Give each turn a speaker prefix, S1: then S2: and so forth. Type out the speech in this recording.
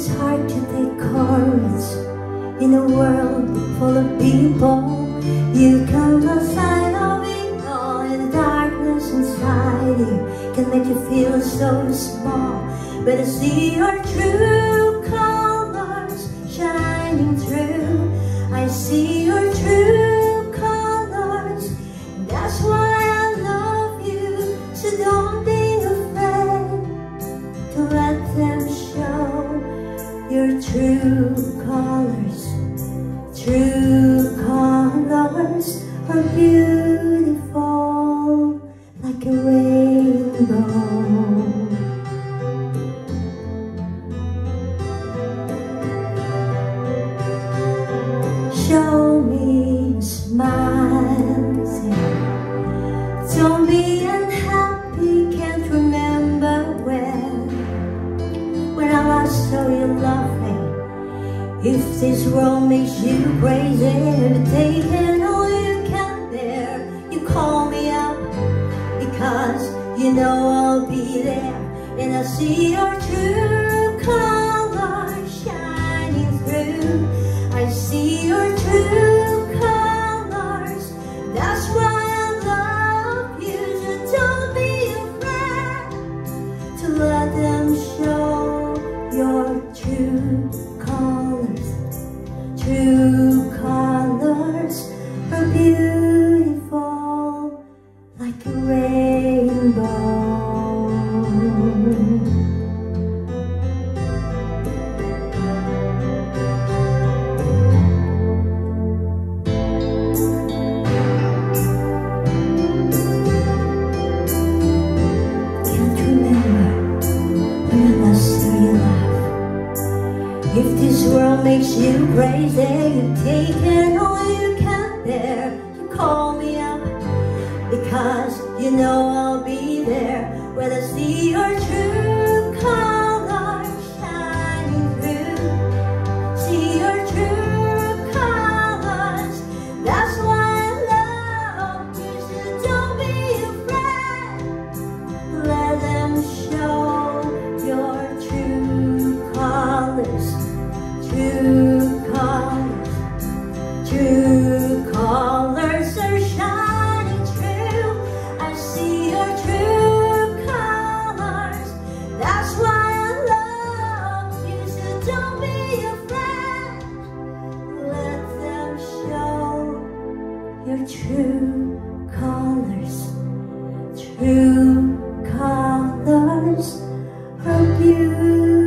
S1: It's hard to take courage in a world full of people. You come outside of it all, and the darkness inside you can make you feel so small. But I see your true colors shining through. I see your true colors. That's why I love you. So don't be afraid to let them show your true colors. True colors are beautiful like a rainbow. Show me a smile, say, don't be unhappy, can't remember when I last saw you laughing. If this world makes you crazy, but taking all you can bear, you call me up, because you know I'll be there. And I see your true colors shining through. I see your true colors. That's why I love you. So don't be afraid to let them show your true colors. True colors are beautiful like a rainbow. If this world makes you crazy, you've taken all you can bear. You call me up, because you know I'll be there. When I see your true colors shining through, see your true colors. That's why I love you. So don't be afraid. Let them show your true colors. True colors are shining through. I see your true colors. That's why I love you. So don't be afraid. Let them show your true colors. True colors are beautiful.